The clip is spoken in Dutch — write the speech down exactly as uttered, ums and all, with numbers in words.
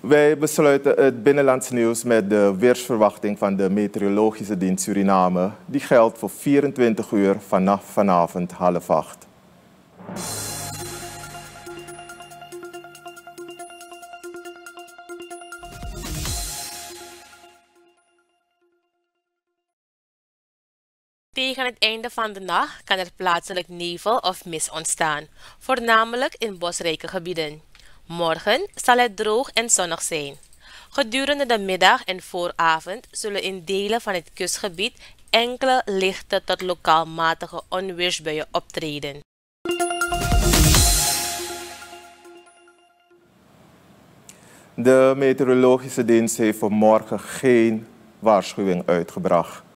Wij besluiten het binnenlands nieuws met de weersverwachting van de Meteorologische Dienst Suriname. Die geldt voor vierentwintig uur vanaf vanavond half acht. Tegen het einde van de nacht kan er plaatselijk nevel of mist ontstaan, voornamelijk in bosrijke gebieden. Morgen zal het droog en zonnig zijn. Gedurende de middag en vooravond zullen in delen van het kustgebied enkele lichte tot lokaal matige onweersbuien optreden. De Meteorologische Dienst heeft voor morgen geen waarschuwing uitgebracht.